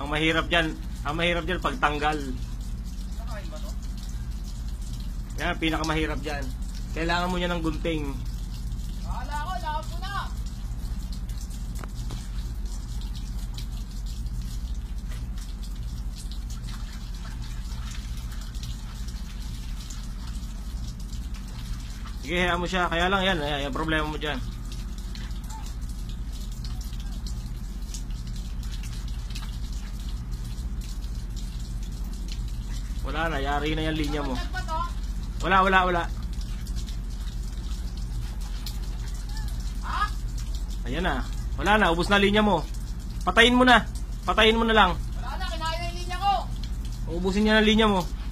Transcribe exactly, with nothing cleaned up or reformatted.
Ang mahirap dyan, ang mahirap dyan pagtanggal. Nakain ba to? Yan, pinakamahirap dyan. Kailangan mo niya ng gunting. Bahala ko, lahat po na! Sige, hayaan mo siya. Kaya lang yan, yan, yan problema mo dyan. Wala na, yari na yung linya mo. Wala, wala, wala. Ha? Ayan na. Wala na, ubos na linya mo. Patayin mo na. Patayin mo na lang. Wala na, kinain na yung linya ko! Ubusin niya na linya mo.